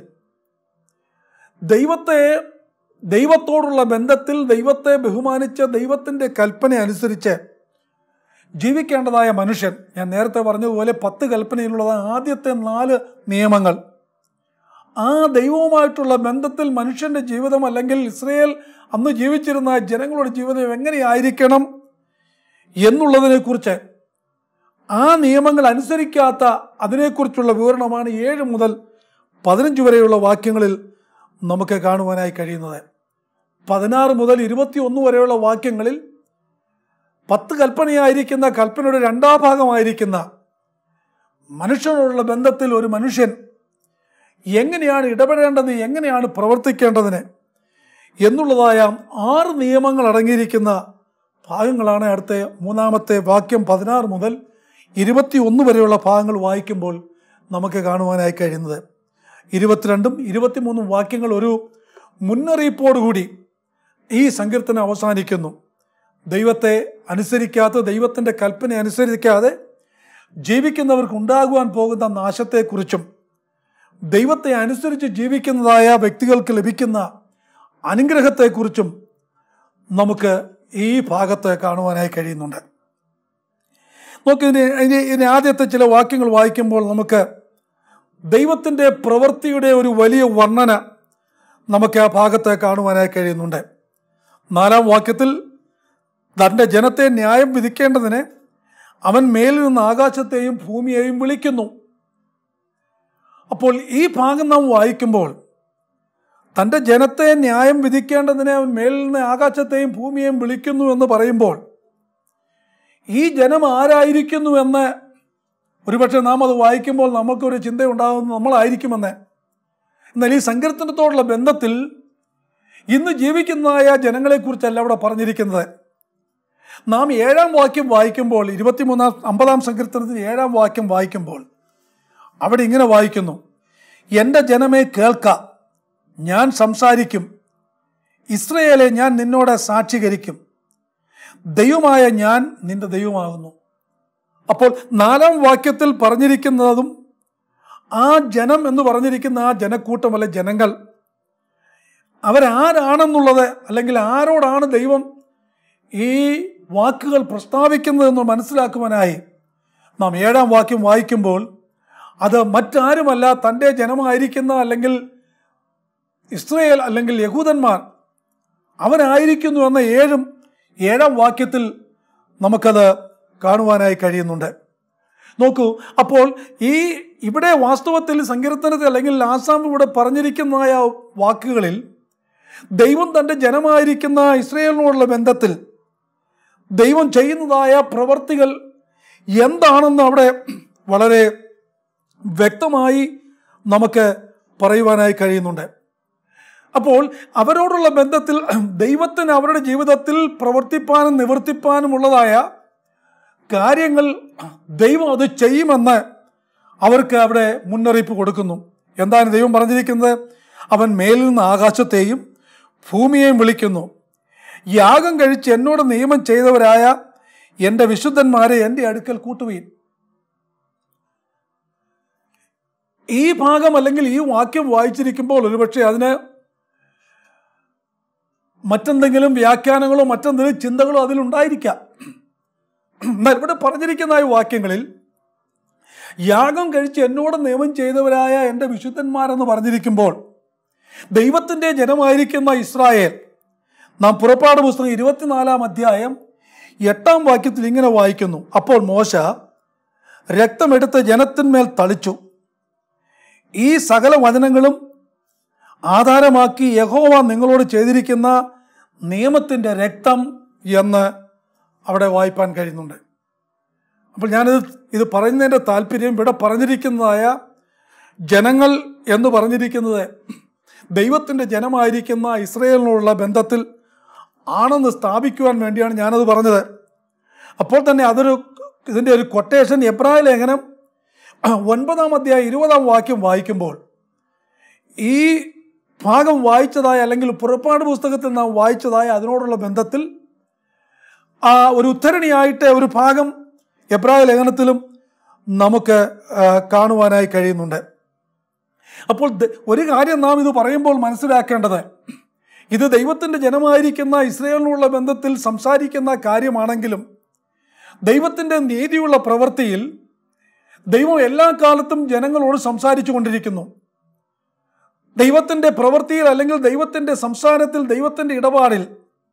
Speaker 1: ദൈവത്തെ ദൈവത്തോടുള്ള ബന്ധത്തിൽ ദൈവത്തെ ബഹുമാനിച്ച് ദൈവത്തിൻ്റെ കൽപ്പന അനുസരിച്ച് ജീവിക്കേണ്ടതായ മനുഷ്യൻ, ഞാൻ നേരത്തെ പറഞ്ഞതുപോലെ പത്ത് കൽപ്പനയിലുള്ളത് ആദ്യത്തെ നാല് നിയമങ്ങൾ, ആ ദൈവവുമായിട്ടുള്ള ബന്ധത്തിൽ മനുഷ്യൻ്റെ ജീവിതം അല്ലെങ്കിൽ ഇസ്രായേൽ അന്ന് ജീവിച്ചിരുന്ന ജനങ്ങളുടെ ജീവിതം എങ്ങനെയായിരിക്കണം എന്നുള്ളതിനെക്കുറിച്ച്, ആ നിയമങ്ങൾ അനുസരിക്കാത്ത അതിനെക്കുറിച്ചുള്ള വിവരണമാണ് ഏഴ് മുതൽ പതിനഞ്ച് വരെയുള്ള വാക്യങ്ങളിൽ നമുക്ക് കാണുവാനായി കഴിയുന്നത്. പതിനാറ് മുതൽ ഇരുപത്തി ഒന്ന് വരെയുള്ള വാക്യങ്ങളിൽ പത്ത് കൽപ്പനയായിരിക്കുന്ന കൽപ്പനയുടെ രണ്ടാം ഭാഗമായിരിക്കുന്ന മനുഷ്യനോടുള്ള ബന്ധത്തിൽ ഒരു മനുഷ്യൻ എങ്ങനെയാണ് ഇടപെടേണ്ടത്, എങ്ങനെയാണ് പ്രവർത്തിക്കേണ്ടതിന് എന്നുള്ളതായ ആറ് നിയമങ്ങൾ അടങ്ങിയിരിക്കുന്ന ഭാഗങ്ങളാണ് അടുത്ത മൂന്നാമത്തെ വാക്യം പതിനാറ് മുതൽ ഇരുപത്തി ഒന്ന് വരെയുള്ള ഭാഗങ്ങൾ വായിക്കുമ്പോൾ നമുക്ക് കാണുവാനായി കഴിയുന്നത്. ഇരുപത്തിരണ്ടും ഇരുപത്തിമൂന്നും വാക്യങ്ങൾ ഒരു മുന്നറിയിപ്പോടുകൂടി ഈ സങ്കീർത്തനം അവസാനിക്കുന്നു. ദൈവത്തെ അനുസരിക്കാത്ത, ദൈവത്തിൻ്റെ കൽപ്പന അനുസരിക്കാതെ ജീവിക്കുന്നവർക്ക് ഉണ്ടാകുവാൻ പോകുന്ന നാശത്തെക്കുറിച്ചും ദൈവത്തെ അനുസരിച്ച് ജീവിക്കുന്നതായ വ്യക്തികൾക്ക് ലഭിക്കുന്ന അനുഗ്രഹത്തെക്കുറിച്ചും നമുക്ക് ഈ ഭാഗത്ത് കാണുവാനായി കഴിയുന്നുണ്ട്. നോക്കി, ഇതിന് ഇതിന് ആദ്യത്തെ ചില വാക്യങ്ങൾ വായിക്കുമ്പോൾ നമുക്ക് ദൈവത്തിൻ്റെ പ്രവൃത്തിയുടെ ഒരു വലിയ വർണ്ണന നമുക്ക് ആ ഭാഗത്ത് കാണുവാനായി കഴിയുന്നുണ്ട്. നാലാം വാക്യത്തിൽ തൻ്റെ ജനത്തെ ന്യായം വിധിക്കേണ്ടതിന് അവൻ മേലിൽ നിന്ന് ആകാശത്തെയും ഭൂമിയെയും വിളിക്കുന്നു. അപ്പോൾ ഈ ഭാഗം നാം വായിക്കുമ്പോൾ തൻ്റെ ജനത്തെ ന്യായം വിധിക്കേണ്ടതിന് അവൻ മേലിൽ നിന്ന് ആകാശത്തെയും ഭൂമിയെയും വിളിക്കുന്നു എന്ന് പറയുമ്പോൾ ഈ ജനം ആരായിരിക്കുന്നു എന്ന് ഒരുപക്ഷെ നാം അത് വായിക്കുമ്പോൾ നമുക്കൊരു ചിന്തയുണ്ടാകുന്നു, നമ്മളായിരിക്കുമെന്ന്. എന്നാൽ ഈ സങ്കീർത്തനത്തോടുള്ള ബന്ധത്തിൽ ഇന്ന് ജീവിക്കുന്നതായ ജനങ്ങളെക്കുറിച്ചല്ല അവിടെ പറഞ്ഞിരിക്കുന്നത്. നാം ഏഴാം വാക്യം വായിക്കുമ്പോൾ, ഇരുപത്തിമൂന്നാം അമ്പതാം സങ്കീർത്തനത്തിന് ഏഴാം വാക്യം വായിക്കുമ്പോൾ അവിടെ ഇങ്ങനെ വായിക്കുന്നു: എൻ്റെ ജനമേ കേൾക്ക, ഞാൻ സംസാരിക്കും, ഇസ്രയേലെ ഞാൻ നിന്നോട് സാക്ഷീകരിക്കും, ദൈവമായ ഞാൻ നിന്റെ ദൈവമാകുന്നു. അപ്പോൾ നാലാം വാക്യത്തിൽ പറഞ്ഞിരിക്കുന്നതും ആ ജനം എന്ന് പറഞ്ഞിരിക്കുന്ന ആ ജനക്കൂട്ടം അല്ലെ ജനങ്ങൾ അവരാരാണെന്നുള്ളത്, അല്ലെങ്കിൽ ആരോടാണ് ദൈവം ഈ വാക്കുകൾ പ്രസ്താവിക്കുന്നതെന്ന് മനസ്സിലാക്കുവാനായി നാം ഏഴാം വാക്യം വായിക്കുമ്പോൾ അത് മറ്റാരുമല്ല, തൻ്റെ ജനമായിരിക്കുന്ന അല്ലെങ്കിൽ ഇസ്രായേൽ അല്ലെങ്കിൽ യഹൂദന്മാർ അവരായിരിക്കുന്നു എന്ന ഏഴും ഏഴാം വാക്യത്തിൽ നമുക്കത് കാണുവാനായി കഴിയുന്നുണ്ട്. നോക്കൂ, അപ്പോൾ ഈ ഇവിടെ വാസ്തവത്തിൽ സങ്കീർത്തനത്തിൽ അല്ലെങ്കിൽ ആസാം ഇവിടെ പറഞ്ഞിരിക്കുന്നതായ വാക്കുകളിൽ ദൈവം തൻ്റെ ജനമായിരിക്കുന്ന ഇസ്രായേലിനോടുള്ള ബന്ധത്തിൽ ദൈവം ചെയ്യുന്നതായ പ്രവർത്തികൾ എന്താണെന്ന് അവിടെ വളരെ വ്യക്തമായി നമുക്ക് പറയുവാനായി കഴിയുന്നുണ്ട്. അപ്പോൾ അവരോടുള്ള ബന്ധത്തിൽ ദൈവത്തിന് അവരുടെ ജീവിതത്തിൽ പ്രവർത്തിപ്പാനും നിവർത്തിപ്പാനുമുള്ളതായ കാര്യങ്ങൾ ദൈവം അത് ചെയ്യുമെന്ന് അവർക്ക് അവിടെ മുന്നറിയിപ്പ് കൊടുക്കുന്നു. എന്താണ് ദൈവം പറഞ്ഞിരിക്കുന്നത്? അവൻ മേലിൽ നിന്ന് ആകാശത്തെയും ഭൂമിയെയും വിളിക്കുന്നു. യാഗം കഴിച്ച് എന്നോട് നിയമം ചെയ്തവരായ എൻ്റെ വിശുദ്ധന്മാരെ എൻ്റെ അടുക്കൽ കൂട്ടുവീൻ. ഈ ഭാഗം അല്ലെങ്കിൽ ഈ വാക്യം വായിച്ചിരിക്കുമ്പോൾ ഒരുപക്ഷെ അതിന് മറ്റെന്തെങ്കിലും വ്യാഖ്യാനങ്ങളോ മറ്റെന്തെങ്കിലും ചിന്തകളോ അതിലുണ്ടായിരിക്കാം. എന്നാൽ ഇവിടെ പറഞ്ഞിരിക്കുന്ന ഈ വാക്യങ്ങളിൽ യാഗം കഴിച്ച് എന്നോട് നിയമം ചെയ്തവരായ എൻ്റെ വിശുദ്ധന്മാരെന്ന് പറഞ്ഞിരിക്കുമ്പോൾ ദൈവത്തിൻ്റെ ജനമായിരിക്കുന്ന ഇസ്രായേൽ, നാം പുറപ്പാട് പുസ്തകം ഇരുപത്തിനാലാം അധ്യായം എട്ടാം വാക്യത്തിൽ ഇങ്ങനെ വായിക്കുന്നു: അപ്പോൾ മോശ രക്തമെടുത്ത് ജനത്തിന്മേൽ തളിച്ചു. ഈ സകല വചനങ്ങളും ആധാരമാക്കി യഹോവ നിങ്ങളോട് ചെയ്തിരിക്കുന്ന നിയമത്തിൻ്റെ രക്തം എന്ന് അവിടെ വായിപ്പാൻ കഴിയുന്നുണ്ട്. അപ്പോൾ ഞാനിത് ഇത് പറയുന്നതിൻ്റെ താല്പര്യം, ഇവിടെ പറഞ്ഞിരിക്കുന്നതായ ജനങ്ങൾ എന്ന് പറഞ്ഞിരിക്കുന്നത് ദൈവത്തിൻ്റെ ജനമായിരിക്കുന്ന ഇസ്രായേലിനോടുള്ള ബന്ധത്തിൽ ആണെന്ന് സ്ഥാപിക്കുവാൻ വേണ്ടിയാണ് ഞാനത് പറഞ്ഞത്. അപ്പോൾ തന്നെ അതൊരു ഇതിൻ്റെ ഒരു കൊട്ടേഷൻ എബ്രായ ലേഖനം ഒൻപതാം അധ്യായം ഇരുപതാം വാക്യം വായിക്കുമ്പോൾ ഈ ഭാഗം വായിച്ചതായ, അല്ലെങ്കിൽ പുറപ്പാട് പുസ്തകത്തിൽ നാം വായിച്ചതായ അതിനോടുള്ള ബന്ധത്തിൽ ആ ഒരു ഉദ്ധരണിയായിട്ട് ഒരു ഭാഗം എബ്രായ ലേഖനത്തിലും നമുക്ക് കാണുവാനായി കഴിയുന്നുണ്ട്. അപ്പോൾ ഒരു കാര്യം നാം ഇത് പറയുമ്പോൾ മനസ്സിലാക്കേണ്ടത്, ഇത് ദൈവത്തിൻ്റെ ജനമായിരിക്കുന്ന ഇസ്രായേലിനുള്ള ബന്ധത്തിൽ സംസാരിക്കുന്ന കാര്യമാണെങ്കിലും ദൈവത്തിൻ്റെ നീതിയുള്ള പ്രവൃത്തിയിൽ ദൈവം എല്ലാ കാലത്തും ജനങ്ങളോട് സംസാരിച്ചു കൊണ്ടിരിക്കുന്നു. ദൈവത്തിൻ്റെ പ്രവൃത്തിയിൽ അല്ലെങ്കിൽ ദൈവത്തിൻ്റെ സംസാരത്തിൽ, ദൈവത്തിൻ്റെ ഇടപാടിൽ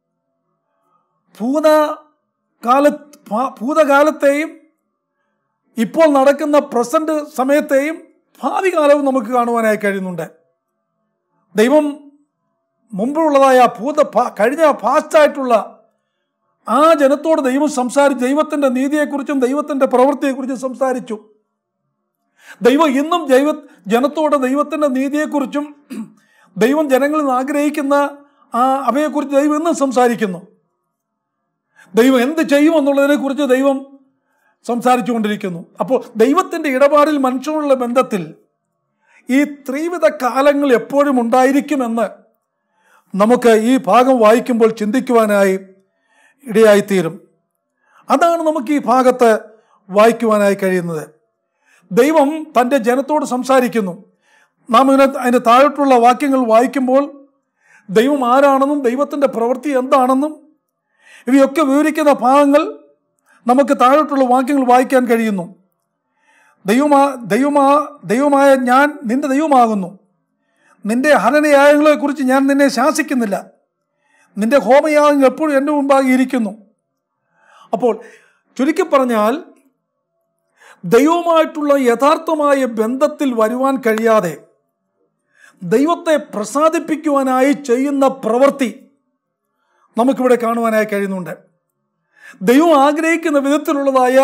Speaker 1: ഭൂതകാല ഭൂതകാലത്തെയും ഇപ്പോൾ നടക്കുന്ന പ്രസന്റ് സമയത്തെയും ഭാവി കാലവും നമുക്ക് കാണുവാനായി കഴിയുന്നുണ്ട്. ദൈവം മുമ്പുള്ളതായ ഭൂത കഴിഞ്ഞ പാസ്റ്റായിട്ടുള്ള ആ ജനത്തോട് ദൈവം സംസാരിച്ചു, ദൈവത്തിൻ്റെ നീതിയെക്കുറിച്ചും ദൈവത്തിൻ്റെ പ്രവൃത്തിയെക്കുറിച്ചും സംസാരിച്ചു. ദൈവം ഇന്നും ദൈവ ജനത്തോട് ദൈവത്തിൻ്റെ നീതിയെക്കുറിച്ചും ദൈവം ജനങ്ങളിൽ ആഗ്രഹിക്കുന്ന ആ അവയെക്കുറിച്ച് ദൈവം ഇന്നും സംസാരിക്കുന്നു. ദൈവം എന്ത് ചെയ്യുമെന്നുള്ളതിനെക്കുറിച്ച് ദൈവം സംസാരിച്ചു കൊണ്ടിരിക്കുന്നു. അപ്പോൾ ദൈവത്തിൻ്റെ ഇടപാടിൽ മനുഷ്യനുള്ള ബന്ധത്തിൽ ഈ ത്രിവിധ കാലങ്ങൾ എപ്പോഴും ഉണ്ടായിരിക്കുമെന്ന് നമുക്ക് ഈ ഭാഗം വായിക്കുമ്പോൾ ചിന്തിക്കുവാനായി ഇടയായിത്തീരും. അതാണ് നമുക്ക് ഈ ഭാഗത്ത് വായിക്കുവാനായി കഴിയുന്നത്. ദൈവം തൻ്റെ ജനത്തോട് സംസാരിക്കുന്നു. നാം ഇങ്ങനെ അതിൻ്റെ താഴോട്ടുള്ള വാക്യങ്ങൾ വായിക്കുമ്പോൾ ദൈവം ആരാണെന്നും ദൈവത്തിൻ്റെ പ്രവൃത്തി എന്താണെന്നും ഇവയൊക്കെ വിവരിക്കുന്ന ഭാഗങ്ങൾ നമുക്ക് താഴോട്ടുള്ള വാക്യങ്ങൾ വായിക്കാൻ കഴിയുന്നു. ദൈവമാ ദൈവമാ ദൈവമായ ഞാൻ നിന്റെ ദൈവമാകുന്നു. നിന്റെ ഹനനയാഗങ്ങളെക്കുറിച്ച് ഞാൻ നിന്നെ ശാസിക്കുന്നില്ല. നിന്റെ ഹോമയാഗങ്ങൾ എപ്പോഴും എൻ്റെ മുമ്പാകെ ഇരിക്കുന്നു. അപ്പോൾ ചുരുക്കി പറഞ്ഞാൽ, ദൈവവുമായിട്ടുള്ള യഥാർത്ഥമായ ബന്ധത്തിൽ വരുവാൻ കഴിയാതെ ദൈവത്തെ പ്രസാദിപ്പിക്കുവാനായി ചെയ്യുന്ന പ്രവൃത്തി നമുക്കിവിടെ കാണുവാനായി കഴിയുന്നുണ്ട്. ദൈവം ആഗ്രഹിക്കുന്ന വിധത്തിലുള്ളതായ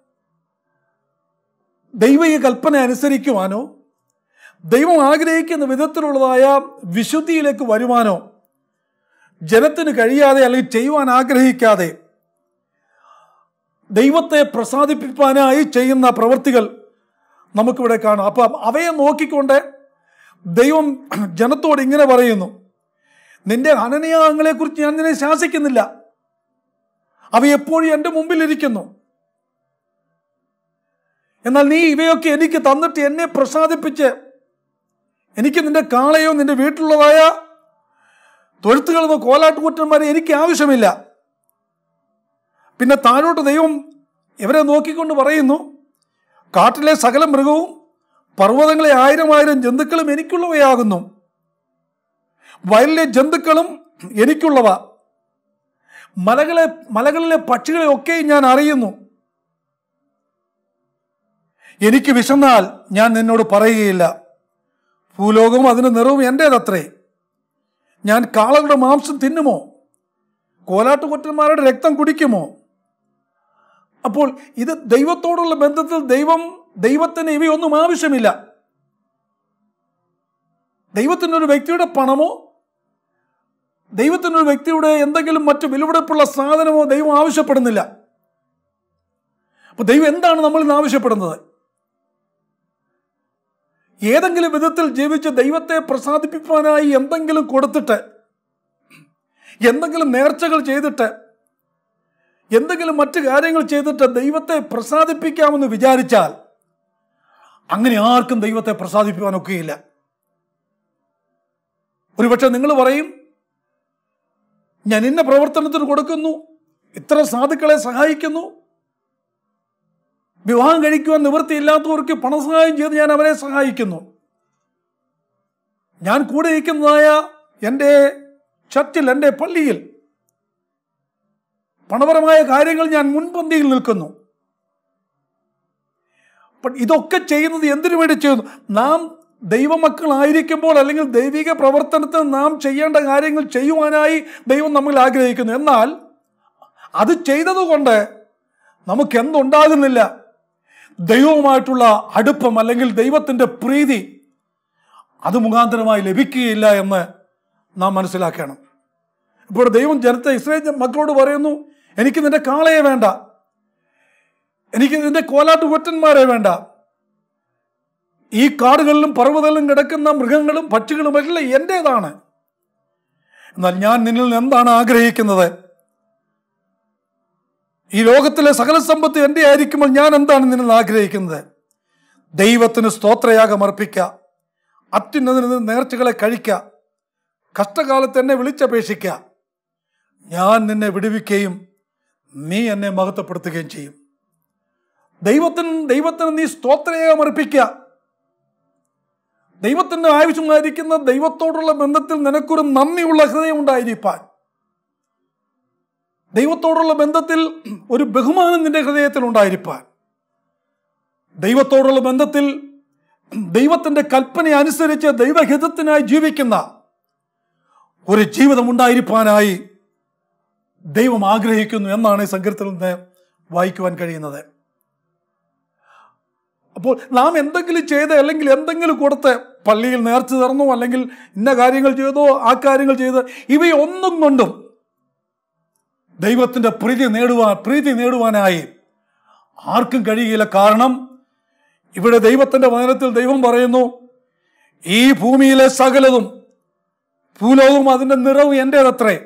Speaker 1: ദൈവിക കൽപ്പന അനുസരിക്കുവാനോ ദൈവം ആഗ്രഹിക്കുന്ന വിധത്തിലുള്ളതായ വിശുദ്ധിയിലേക്ക് വരുവാനോ ജനത്തിന് കഴിയാതെ, അല്ലെങ്കിൽ ചെയ്യുവാൻ ആഗ്രഹിക്കാതെ ദൈവത്തെ പ്രസാദിപ്പിക്കാനായി ചെയ്യുന്ന പ്രവൃത്തികൾ നമുക്കിവിടെ കാണാം. അപ്പം അവയെ നോക്കിക്കൊണ്ട് ദൈവം ജനത്തോട് ഇങ്ങനെ പറയുന്നു: നിന്റെ ഹനനയാഗങ്ങളെക്കുറിച്ച് ഞാൻ നിന്നെ ശാസിക്കുന്നില്ല, അവ എപ്പോഴും എൻ്റെ മുമ്പിലിരിക്കുന്നു. എന്നാൽ നീ ഇവയൊക്കെ എനിക്ക് തന്നിട്ട് എന്നെ പ്രസാദിപ്പിച്ച് എനിക്ക് നിന്റെ കാളയോ നിന്റെ വീട്ടിലുള്ളതായ തൊഴുത്തുകളെന്നോ കോലാട്ടുകുറ്റന്മാരെ എനിക്ക് ആവശ്യമില്ല. പിന്നെ താഴോട്ട് ദൈവം ഇവരെ നോക്കിക്കൊണ്ട് പറയുന്നു: കാട്ടിലെ സകല മൃഗവും പർവ്വതങ്ങളെ ആയിരം ആയിരം ജന്തുക്കളും എനിക്കുള്ളവയാകുന്നു. വയലിലെ ജന്തുക്കളും എനിക്കുള്ളവ. മലകളെ മലകളിലെ പക്ഷികളെ ഒക്കെ ഞാൻ അറിയുന്നു. എനിക്ക് വിശന്നാൽ ഞാൻ നിന്നോട് പറയുകയില്ല. ഭൂലോകവും അതിൻ്റെ നിറവും എൻ്റേതത്രേ. ഞാൻ കാളകളുടെ മാംസം തിന്നുമോ? കോലാട്ടുകൊറ്റന്മാരുടെ രക്തം കുടിക്കുമോ? അപ്പോൾ ഇത് ദൈവത്തോടുള്ള ബന്ധത്തിൽ ദൈവം ദൈവത്തിന് ഇവയൊന്നും ആവശ്യമില്ല. ദൈവത്തിനൊരു വ്യക്തിയുടെ പണമോ ദൈവത്തിനൊരു വ്യക്തിയുടെ എന്തെങ്കിലും മറ്റു വിലപിടിപ്പുള്ള സാധനമോ ദൈവം ആവശ്യപ്പെടുന്നില്ല. അപ്പോൾ ദൈവം എന്താണ് നമ്മളിൽ നിന്ന് ആവശ്യപ്പെടുന്നത്? ഏതെങ്കിലും വിധത്തിൽ ജീവിച്ച് ദൈവത്തെ പ്രസാദിപ്പിക്കാനായി എന്തെങ്കിലും കൊടുത്തിട്ട്, എന്തെങ്കിലും നേർച്ചകൾ ചെയ്തിട്ട്, എന്തെങ്കിലും മറ്റു കാര്യങ്ങൾ ചെയ്തിട്ട് ദൈവത്തെ പ്രസാദിപ്പിക്കാമെന്ന് വിചാരിച്ചാൽ അങ്ങനെ ആർക്കും ദൈവത്തെ പ്രസാദിപ്പിക്കാൻ ഒക്കെയില്ല. ഒരുപക്ഷെ നിങ്ങൾ പറയും, ഞാൻ ഇന്ന പ്രവർത്തനത്തിന് കൊടുക്കുന്നു, ഇത്ര സാധുക്കളെ സഹായിക്കുന്നു, വിവാഹം കഴിക്കുവാൻ നിവൃത്തിയില്ലാത്തവർക്ക് പണസഹായം ചെയ്ത് ഞാൻ അവരെ സഹായിക്കുന്നു. ഞാൻ കൂടെ ഇരിക്കുന്നതായ എൻ്റെ ചർച്ചിൽ, എൻ്റെ പള്ളിയിൽ പണപരമായ കാര്യങ്ങൾ ഞാൻ മുൻപന്തിയിൽ നിൽക്കുന്നു. ഇതൊക്കെ ചെയ്യുന്നത് എന്തിനു വേണ്ടി ചെയ്യുന്നു? നാം ദൈവമക്കളായിരിക്കുമ്പോൾ അല്ലെങ്കിൽ ദൈവിക പ്രവർത്തനത്തിൽ നാം ചെയ്യേണ്ട കാര്യങ്ങൾ ചെയ്യുവാനായി ദൈവം നമ്മൾ ആഗ്രഹിക്കുന്നു. എന്നാൽ അത് ചെയ്തതുകൊണ്ട് നമുക്ക് എന്തുണ്ടാകുന്നില്ല? ദൈവവുമായിട്ടുള്ള അടുപ്പം അല്ലെങ്കിൽ ദൈവത്തിൻ്റെ പ്രീതി അത് മുഖാന്തരമായി ലഭിക്കുകയില്ല എന്ന് നാം മനസ്സിലാക്കണം. ഇപ്പോൾ ദൈവം ജനത്തെ, ഇസ്രായേൽ മക്കളോട് പറയുന്നു, എനിക്ക് നിന്റെ കാളയെ വേണ്ട, എനിക്ക് നിന്റെ കോലാട്ട് കൊറ്റന്മാരെ വേണ്ട, ഈ കാടുകളിലും പർവ്വതങ്ങളിലും കിടക്കുന്ന മൃഗങ്ങളും പക്ഷികളും എല്ലാം എൻ്റേതാണ്. എന്നാൽ ഞാൻ നിന്നിൽ നിന്ന് എന്താണ് ആഗ്രഹിക്കുന്നത്? ഈ ലോകത്തിലെ സകല സമ്പത്ത് എൻ്റെ ആയിരിക്കുമ്പോൾ ഞാൻ എന്താണ് നിന്നിൽ നിന്ന് ആഗ്രഹിക്കുന്നത്? ദൈവത്തിന് സ്തോത്രയാഗം അർപ്പിക്കുക, അത്യുന്നതന് നേർച്ചകളെ കഴിക്കുക, കഷ്ടകാലത്ത് എന്നെ വിളിച്ചപേക്ഷിക്കുക. ഞാൻ നിന്നെ വിടുവിക്കുകയും നീ എന്നെ മഹത്വപ്പെടുത്തുകയും ചെയ്യും. ദൈവത്തിന് ദൈവത്തിന് നീ സ്തോത്രയാഗം അർപ്പിക്കുക. ദൈവത്തിന് ആവശ്യമായിരിക്കുന്ന ദൈവത്തോടുള്ള ബന്ധത്തിൽ നിനക്കൊരു നന്ദിയുള്ള ഹൃദയം ഉണ്ടായിരിക്കാൻ, ദൈവത്തോടുള്ള ബന്ധത്തിൽ ഒരു ബഹുമാനം നിന്റെ ഹൃദയത്തിൽ ഉണ്ടായിരിക്കാൻ, ദൈവത്തോടുള്ള ബന്ധത്തിൽ ദൈവത്തിൻ്റെ കൽപ്പന അനുസരിച്ച് ദൈവഹിതത്തിനായി ജീവിക്കുന്ന ഒരു ജീവിതം ഉണ്ടായിരിക്കാനായി ദൈവം ആഗ്രഹിക്കുന്നു എന്നാണ് ഈ സങ്കീർത്തനത്തിൽ നിന്ന് വായിക്കുവാൻ കഴിയുന്നത്. അപ്പോൾ നാം എന്തെങ്കിലും ചെയ്ത് അല്ലെങ്കിൽ എന്തെങ്കിലും കൊടുത്ത്, പള്ളിയിൽ നേർച്ച തർന്നു, അല്ലെങ്കിൽ ഇന്ന കാര്യങ്ങൾ ചെയ്തോ ആ കാര്യങ്ങൾ ചെയ്ത്, ഇവയൊന്നും കൊണ്ടും ദൈവത്തിൻ്റെ പ്രീതി നേടുവാൻ പ്രീതി നേടുവാനായി ആർക്കും കഴിയുകയില്ല. കാരണം ഇവിടെ ദൈവത്തിൻ്റെ വചനത്തിൽ ദൈവം പറയുന്നു, ഈ ഭൂമിയിലെ സകലതും ഭൂലോകവും അതിൻ്റെ നിറവും എൻ്റേതത്രേ.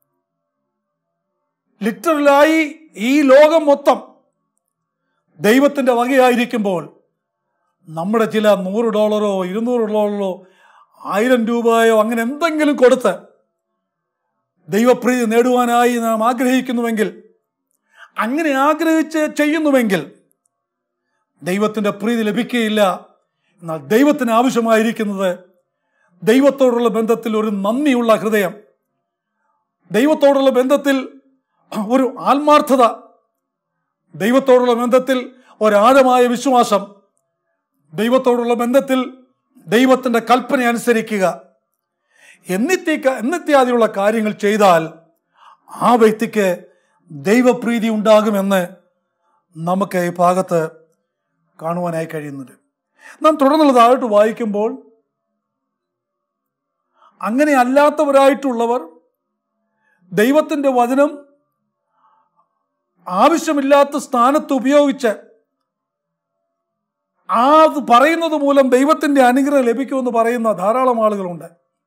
Speaker 1: ലിറ്ററലായി ഈ ലോകം മൊത്തം ദൈവത്തിൻ്റെ വകയായിരിക്കുമ്പോൾ നമ്മുടെ ചില നൂറ് ഡോളറോ ഇരുന്നൂറ് ഡോളറോ ആയിരം രൂപയോ അങ്ങനെ എന്തെങ്കിലും കൊടുത്ത് ദൈവപ്രീതി നേടുവാനായി നാം ആഗ്രഹിക്കുന്നുവെങ്കിൽ, അങ്ങനെ ആഗ്രഹിച്ച് ചെയ്യുന്നുവെങ്കിൽ ദൈവത്തിൻ്റെ പ്രീതി ലഭിക്കുകയില്ല. എന്നാൽ ദൈവത്തിന് ആവശ്യമായിരിക്കുന്നത് ദൈവത്തോടുള്ള ബന്ധത്തിൽ ഒരു നന്ദിയുള്ള ഹൃദയം, ദൈവത്തോടുള്ള ബന്ധത്തിൽ ഒരു ആത്മാർത്ഥത, ദൈവത്തോടുള്ള ബന്ധത്തിൽ ഒരാഴമായ വിശ്വാസം, ദൈവത്തോടുള്ള ബന്ധത്തിൽ ദൈവത്തിൻ്റെ കൽപ്പന അനുസരിക്കുക എന്നിത്യ എന്നിത്യാദിയുള്ള കാര്യങ്ങൾ ചെയ്താൽ ആ വ്യക്തിക്ക് ദൈവപ്രീതി ഉണ്ടാകുമെന്ന് നമുക്ക് ഈ ഭാഗത്ത് കാണുവാനായി കഴിയുന്നുണ്ട്. നാം തുടർന്നുള്ളതായിട്ട് വായിക്കുമ്പോൾ, അങ്ങനെ അല്ലാത്തവരായിട്ടുള്ളവർ ദൈവത്തിൻ്റെ വചനം ആവശ്യമില്ലാത്ത സ്ഥാനത്ത് ഉപയോഗിച്ച് ആ പറയുന്നത് മൂലം ദൈവത്തിൻ്റെ അനുഗ്രഹം ലഭിക്കുമെന്ന് പറയുന്ന ധാരാളം ആളുകളുണ്ട്.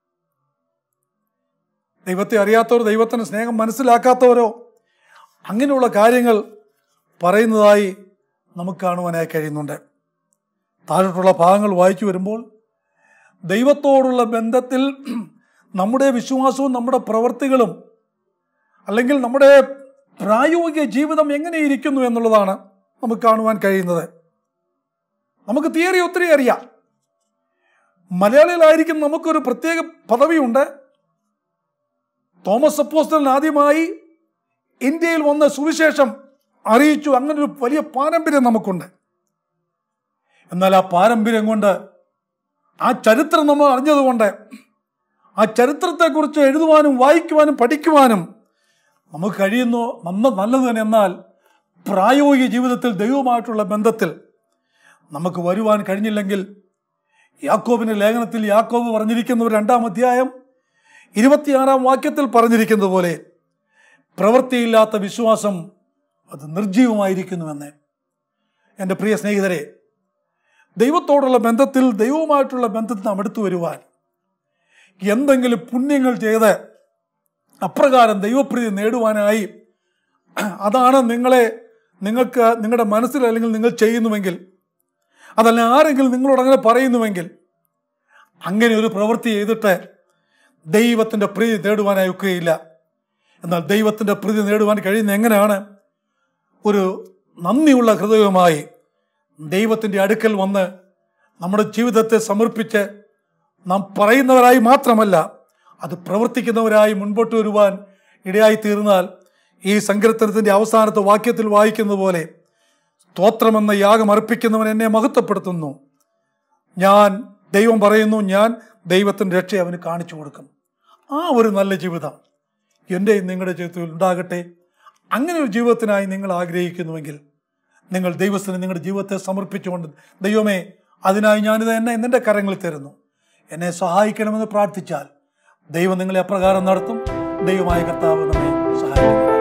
Speaker 1: ദൈവത്തെ അറിയാത്തവരോ ദൈവത്തിൻ്റെ സ്നേഹം മനസ്സിലാക്കാത്തവരോ അങ്ങനെയുള്ള കാര്യങ്ങൾ പറയുന്നതായി നമുക്ക് കാണുവാനായി കഴിയുന്നുണ്ട്. താഴോട്ടുള്ള ഭാഗങ്ങൾ വായിച്ചു വരുമ്പോൾ, ദൈവത്തോടുള്ള ബന്ധത്തിൽ നമ്മുടെ വിശ്വാസവും നമ്മുടെ പ്രവൃത്തികളും അല്ലെങ്കിൽ നമ്മുടെ പ്രായോഗിക ജീവിതം എങ്ങനെയിരിക്കുന്നു എന്നുള്ളതാണ് നമുക്ക് കാണുവാൻ കഴിയുന്നത്. നമുക്ക് തിയറി ഒത്തിരി അറിയാം. മലയാളികളായിരിക്കും നമുക്കൊരു പ്രത്യേക പദവിയുണ്ട്. തോമസ് അപ്പോസ്തലൻ ആദ്യമായി ഇന്ത്യയിൽ വന്ന സുവിശേഷം അറിയിച്ചു. അങ്ങനെ ഒരു വലിയ പാരമ്പര്യം നമുക്കുണ്ട്. എന്നാൽ ആ പാരമ്പര്യം കൊണ്ട്, ആ ചരിത്രം നമ്മൾ അറിഞ്ഞതുകൊണ്ട്, ആ ചരിത്രത്തെക്കുറിച്ച് എഴുതുവാനും വായിക്കുവാനും പഠിക്കുവാനും നമുക്ക് കഴിയുന്നു, നന്ന നല്ലത് തന്നെ. എന്നാൽ പ്രായോഗിക ജീവിതത്തിൽ ദൈവവുമായിട്ടുള്ള ബന്ധത്തിൽ നമുക്ക് വരുവാൻ കഴിഞ്ഞില്ലെങ്കിൽ, യാക്കോബിൻ്റെ ലേഖനത്തിൽ യാക്കോബ് പറഞ്ഞിരിക്കുന്ന ഒരു രണ്ടാം അധ്യായം ഇരുപത്തിയാറാം വാക്യത്തിൽ പറഞ്ഞിരിക്കുന്നത് പോലെ, പ്രവൃത്തിയില്ലാത്ത വിശ്വാസം അത് നിർജീവമായിരിക്കുന്നുവെന്ന്. എൻ്റെ പ്രിയ സ്നേഹിതരെ, ദൈവത്തോടുള്ള ബന്ധത്തിൽ ദൈവവുമായിട്ടുള്ള ബന്ധത്തിൽ നാം എടുത്തു വരുവാൻ എന്തെങ്കിലും പുണ്യങ്ങൾ ചെയ്ത് അപ്രകാരം ദൈവപ്രീതി നേടുവാനായി അതാണ് നിങ്ങളെ നിങ്ങൾക്ക് നിങ്ങളുടെ മനസ്സിൽ അല്ലെങ്കിൽ നിങ്ങൾ ചെയ്യുന്നുവെങ്കിൽ, അതല്ല ആരെങ്കിലും നിങ്ങളോട് അങ്ങനെ പറയുന്നുവെങ്കിൽ, അങ്ങനെ ഒരു പ്രവൃത്തി ചെയ്തിട്ട് ദൈവത്തിൻ്റെ പ്രീതി നേടുവാനായി ഒക്കുകയില്ല. എന്നാൽ ദൈവത്തിൻ്റെ പ്രീതി നേടുവാൻ കഴിയുന്ന എങ്ങനെയാണ്? ഒരു നന്ദിയുള്ള ഹൃദയവുമായി ദൈവത്തിൻ്റെ അടുക്കൽ വന്ന് നമ്മുടെ ജീവിതത്തെ സമർപ്പിച്ച് നാം പറയുന്നവരായി മാത്രമല്ല അത് പ്രവർത്തിക്കുന്നവരായി മുൻപോട്ട് വരുവാൻ ഇടയായി തീർന്നാൽ ഈ സങ്കീർത്തനത്തിൻ്റെ അവസാനത്തെ വാക്യത്തിൽ വായിക്കുന്നത് പോലെ സ്തോത്രമെന്ന യാഗം അർപ്പിക്കുന്നവൻ എന്നെ മഹത്വപ്പെടുത്തുന്നു. ഞാൻ ദൈവം പറയുന്നു, ഞാൻ ദൈവത്തിൻ്റെ രക്ഷ അവന് കാണിച്ചു കൊടുക്കും. ആ ഒരു നല്ല ജീവിതം എൻ്റെയും നിങ്ങളുടെ ജീവിതത്തിൽ ഉണ്ടാകട്ടെ. അങ്ങനെ ഒരു ജീവിതത്തിനായി നിങ്ങൾ ആഗ്രഹിക്കുന്നുവെങ്കിൽ നിങ്ങൾ ദൈവത്തിന് നിങ്ങളുടെ ജീവിതത്തെ സമർപ്പിച്ചുകൊണ്ട്, ദൈവമേ അതിനായി ഞാനിത് എന്നെ നിൻ്റെ കരങ്ങളിൽ തരുന്നു, എന്നെ സഹായിക്കണമെന്ന് പ്രാർത്ഥിച്ചാൽ ദൈവം നിങ്ങളെ അപ്രകാരം നടത്തും. ദൈവമായ കർത്താവ് നമ്മെ സഹായിക്കും.